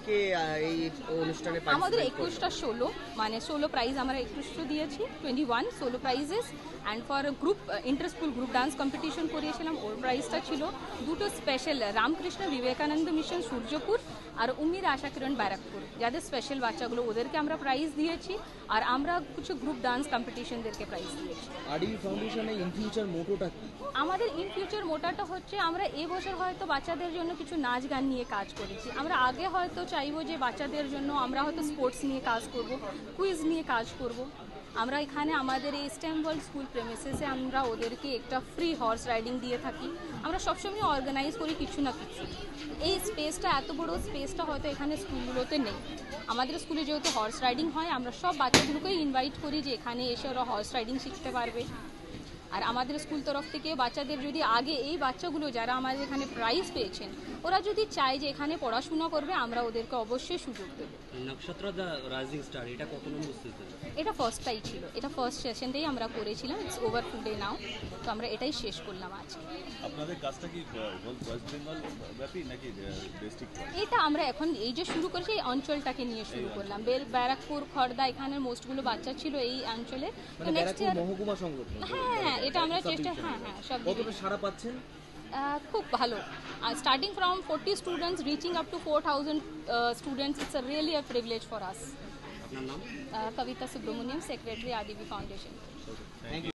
কে এই অনুষ্ঠানে আমাদের 21টা ষোলো, মানে 16 প্রাইজ আমরা 21টা দিয়েছি, 21 ষোলো prizes. And for group inter school group dance competition করিয়েছিলাম, ওর প্রাইজটা ছিল দুটো স্পেশাল রামকৃষ্ণ বিবেকানন্দ মিশন সূর্যপুর আর উমির আশা কিরণ ব্যারাকপুর, যাদের স্পেশাল বাচ্চাগুলো ওদেরকে আমরা প্রাইজ দিয়েছি। আর আমরা কিছু গ্রুপ ডান্স কম্পিটিশনদেরকে প্রাইজ দিয়েছি। আরই ফাউন্ডেশনের ইন ফিউচার মোটোটা কি? আমাদের ইন ফিউচার মোটাটা হচ্ছে আমরা এবছর হয়তো বাচ্চাদের জন্য কিছু নাচ গান নিয়ে কাজ করেছি। আমরা আগে হয়তো চাইবো যে বাচ্চাদের জন্য আমরা হয়তো স্পোর্টস নিয়ে কাজ করব, কুইজ নিয়ে কাজ করব। আমরা এখানে আমাদের এই স্টেম ওয়ার্ল্ড স্কুল প্রেমিসেসে আমরা ওদেরকে একটা ফ্রি হর্স রাইডিং দিয়ে থাকি। আমরা সবসময় অর্গানাইজ করি কিছু না কিছু। এই স্পেসটা, এত বড় স্পেসটা হয়তো এখানে স্কুলগুলোতে নেই। আমাদের স্কুলে যেহেতু হর্স রাইডিং হয়, আমরা সব বাচ্চাগুলোকেই ইনভাইট করি যে এখানে এসে ওরা হর্স রাইডিং শিখতে পারবে। আর আমাদের স্কুল তরফ থেকে বাচ্চাদের যদি আগে এই বাচ্চাগুলো যারা আমাদের এখানে প্রাইজ পেয়েছেন, ওরা যদি চায় যে এখানে পড়াশোনা করবে, আমরা ওদেরকে অবশ্যই সুযোগ দেব। নক্ষত্র দ্য রাইজিং স্টার এটা কত নম্বর সিজন? এটা ফার্স্টটাই ছিল, এটা ফার্স্ট সেশনটাই আমরা করেছিলাম। ইটস ওভার টুডে নাও, তো আমরা এটাই শেষ করলাম আজকে। আপনাদের কাজটা কি ওয়েস্ট বেঙ্গল ব্যাপী নাকি ডিস্ট্রিক্ট? এটা আমরা এখন এই যে শুরু করেছি এই অঞ্চলটাকে নিয়ে শুরু করলাম। ব্যারাকপুর, খড়দা, এখানের মোস্টগুলো বাচ্চা ছিল এই অঞ্চলে। তো নেক্সট ইয়ার মহকুমা সংগঠন, হ্যাঁ এটা আমরা চেষ্টা, হ্যাঁ সব। কতটা সাড়া পাচ্ছেন? খুব ভালো। Starting from 40 students reaching up to 4,000 students, it's a really a privilege for us. আপনার নাম? Kavita Subramaniam, Secretary RDB Foundation. Thank you.